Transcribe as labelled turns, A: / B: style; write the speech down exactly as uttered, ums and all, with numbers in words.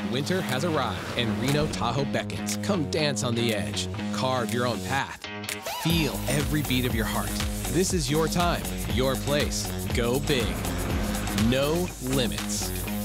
A: Winter has arrived and Reno Tahoe beckons. Come dance on the edge. Carve your own path. Feel every beat of your heart. This is your time, your place. Go big. No limits.